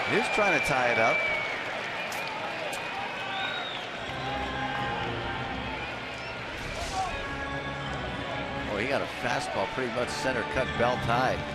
He's trying to tie it up. Oh, he got a fastball pretty much center cut, belt high.